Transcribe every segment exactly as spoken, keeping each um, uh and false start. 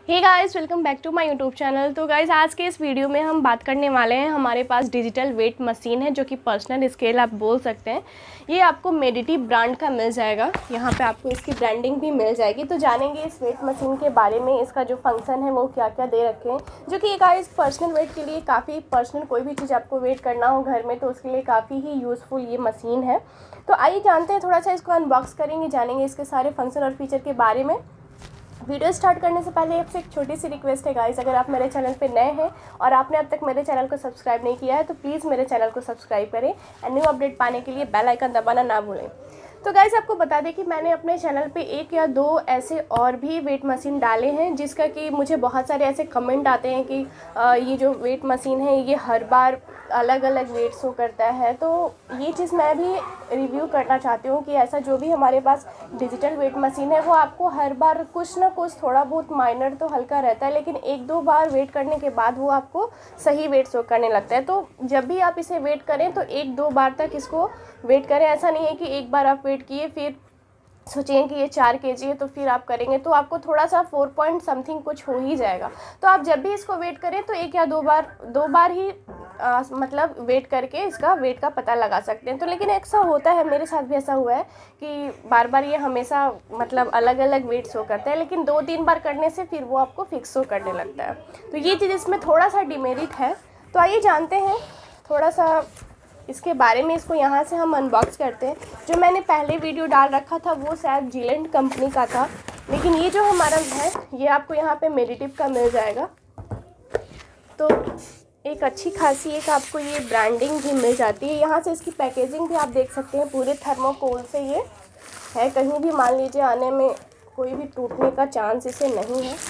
Hey guys, welcome back to my YouTube channel. तो guys, आज के इस वीडियो में हम बात करने वाले हैं, हमारे पास डिजिटल वेट मशीन है जो कि पर्सनल स्केल आप बोल सकते हैं। ये आपको मेडिटी ब्रांड का मिल जाएगा। यहाँ पे आपको इसकी ब्रांडिंग भी मिल जाएगी। तो जानेंगे इस वेट मशीन के बारे में, इसका जो फंक्शन है वो क्या क्या दे रखे हैं, जो कि गाइस पर्सनल वेट के लिए काफ़ी पर्सनल कोई भी चीज़ आपको वेट करना हो घर में तो उसके लिए काफ़ी ही यूज़फुल ये मशीन है। तो आइए जानते हैं, थोड़ा सा इसको अनबॉक्स करेंगे, जानेंगे इसके सारे फंक्शन और फीचर के बारे में। वीडियो स्टार्ट करने से पहले आपसे एक छोटी सी रिक्वेस्ट है गाइस, अगर आप मेरे चैनल पे नए हैं और आपने अब तक मेरे चैनल को सब्सक्राइब नहीं किया है तो प्लीज़ मेरे चैनल को सब्सक्राइब करें एंड न्यू अपडेट पाने के लिए बेल आइकन दबाना ना भूलें। तो गाइस, आपको बता दें कि मैंने अपने चैनल पे एक या दो ऐसे और भी वेट मशीन डाले हैं, जिसका कि मुझे बहुत सारे ऐसे कमेंट आते हैं कि आ, ये जो वेट मशीन है ये हर बार अलग अलग वेट शो करता है। तो ये चीज़ मैं भी रिव्यू करना चाहती हूँ कि ऐसा जो भी हमारे पास डिजिटल वेट मशीन है वो आपको हर बार कुछ ना कुछ थोड़ा बहुत माइनर तो हल्का रहता है, लेकिन एक दो बार वेट करने के बाद वो आपको सही वेट शो करने लगता है। तो जब भी आप इसे वेट करें तो एक दो बार तक इसको वेट करें। ऐसा नहीं है कि एक बार आप वेट किए फिर सोचिए कि ये चार केजी है तो फिर आप करेंगे तो आपको थोड़ा सा फोर पॉइंट समथिंग कुछ हो ही जाएगा। तो आप जब भी इसको वेट करें तो एक या दो बार दो बार ही आ, मतलब वेट करके इसका वेट का पता लगा सकते हैं। तो लेकिन ऐसा होता है, मेरे साथ भी ऐसा हुआ है कि बार बार ये हमेशा मतलब अलग अलग वेट शो करता है, लेकिन दो तीन बार करने से फिर वो आपको फिक्स शो करने लगता है। तो ये चीज़ इसमें थोड़ा सा डिमेरिट है। तो आइए जानते हैं थोड़ा सा इसके बारे में। इसको यहाँ से हम अनबॉक्स करते हैं। जो मैंने पहले वीडियो डाल रखा था वो शायद जिलेंट कंपनी का था, लेकिन ये जो हमारा है ये आपको यहाँ पे मेडिटिव का मिल जाएगा। तो एक अच्छी खासी एक आपको ये ब्रांडिंग भी मिल जाती है। यहाँ से इसकी पैकेजिंग भी आप देख सकते हैं, पूरे थर्मोकोल से ये है, कहीं भी मान लीजिए आने में कोई भी टूटने का चांस इसे नहीं है।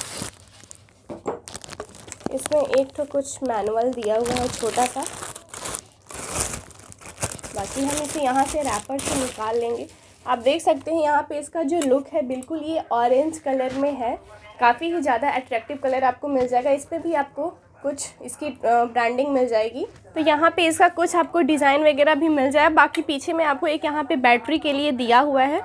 इसमें एक तो कुछ मैनुअल दिया हुआ है छोटा सा, बाकी हम इसे यहाँ से रैपर से निकाल लेंगे। आप देख सकते हैं यहाँ पे इसका जो लुक है बिल्कुल ये ऑरेंज कलर में है, काफ़ी ही ज़्यादा अट्रैक्टिव कलर आपको मिल जाएगा। इस पर भी आपको कुछ इसकी ब्रांडिंग मिल जाएगी। तो यहाँ पे इसका कुछ आपको डिज़ाइन वगैरह भी मिल जाए। बाकी पीछे में आपको एक यहाँ पे बैटरी के लिए दिया हुआ है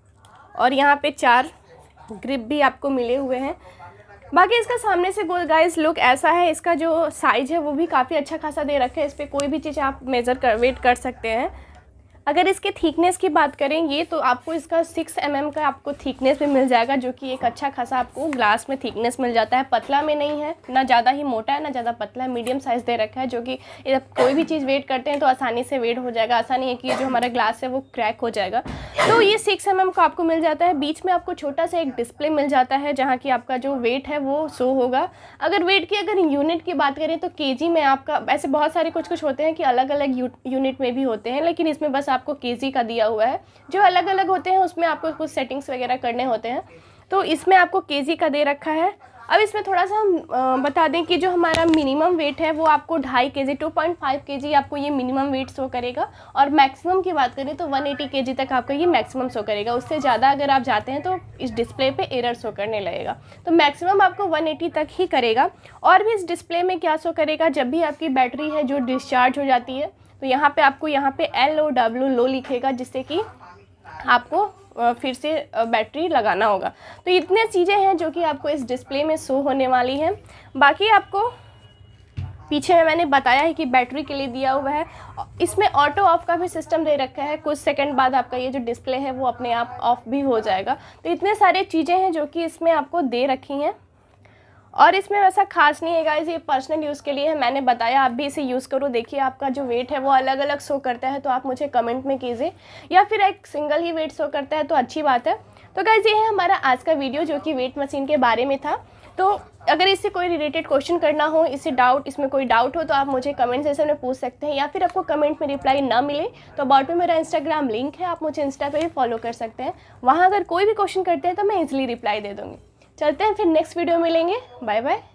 और यहाँ पे चार ग्रिप भी आपको मिले हुए हैं। बाकी इसका सामने से गोल गाइस लुक ऐसा है। इसका जो साइज़ है वो भी काफ़ी अच्छा खासा दे रखा है। इस पर कोई भी चीज़ आप मेज़र कर वेट कर सकते हैं। अगर इसके थिकनेस की बात करें ये तो आपको इसका सिक्स एम एम का आपको थिकनेस भी मिल जाएगा, जो कि एक अच्छा खासा आपको ग्लास में थिकनेस मिल जाता है। पतला में नहीं है, ना ज़्यादा ही मोटा है ना ज़्यादा पतला है, मीडियम साइज़ दे रखा है, जो कि कोई भी चीज़ वेट करते हैं तो आसानी से वेट हो जाएगा। ऐसा नहीं है कि ये जो हमारा ग्लास है वो क्रैक हो जाएगा। तो ये सिक्स एम एम का आपको मिल जाता है। बीच में आपको छोटा सा एक डिस्प्ले मिल जाता है जहाँ की आपका जो वेट है वो शो होगा। अगर वेट की अगर यूनिट की बात करें तो केजी में आपका, ऐसे बहुत सारे कुछ कुछ होते हैं कि अलग अलग यूनिट में भी होते हैं, लेकिन इसमें बस आपको केजी का दिया हुआ है। जो अलग अलग होते हैं उसमें आपको कुछ सेटिंग्स वगैरह करने होते हैं, तो इसमें आपको केजी का दे रखा है। अब इसमें थोड़ा सा हम बता दें कि जो हमारा मिनिमम वेट है वो आपको ढाई के जी टू पॉइंट फाइव के जी आपको ये मिनिमम वेट शो करेगा, और मैक्सिमम की बात करें तो वन एटी के जी तक आपका ये मैक्सिमम शो करेगा। उससे ज़्यादा अगर आप जाते हैं तो इस डिस्प्ले पे एरर शो करने लगेगा। तो मैक्सिमम आपको वन एटी तक ही करेगा। और भी इस डिस्प्ले में क्या शो करेगा, जब भी आपकी बैटरी है जो डिस्चार्ज हो जाती है तो यहाँ पे आपको यहाँ पे एल ओ डब्ल्यू लो लिखेगा, जिससे कि आपको फिर से बैटरी लगाना होगा। तो इतने चीज़ें हैं जो कि आपको इस डिस्प्ले में शो होने वाली हैं। बाकी आपको पीछे में मैंने बताया है कि बैटरी के लिए दिया हुआ है। इसमें ऑटो ऑफ का भी सिस्टम दे रखा है, कुछ सेकंड बाद आपका ये जो डिस्प्ले है वो अपने आप ऑफ भी हो जाएगा। तो इतने सारे चीज़ें हैं जो कि इसमें आपको दे रखी हैं, और इसमें वैसा खास नहीं है गाइस, ये पर्सनल यूज़ के लिए है। मैंने बताया, आप भी इसे यूज़ करो। देखिए आपका जो वेट है वो अलग अलग शो करता है तो आप मुझे कमेंट में कीजिए, या फिर एक सिंगल ही वेट शो करता है तो अच्छी बात है। तो गाइस, ये है हमारा आज का वीडियो जो कि वेट मशीन के बारे में था। तो अगर इससे कोई रिलेटेड क्वेश्चन करना हो, इससे डाउट इसमें कोई डाउट हो तो आप मुझे कमेंट सेक्शन में पूछ सकते हैं, या फिर आपको कमेंट में रिप्लाई ना मिले तो अबाउट में मेरा इंस्टाग्राम लिंक है, आप मुझे इंस्टा पे भी फॉलो कर सकते हैं। वहाँ अगर कोई भी क्वेश्चन करते हैं तो मैं ईजिली रिप्लाई दे दूँगी। चलते हैं, फिर नेक्स्ट वीडियो में मिलेंगे। Bye bye.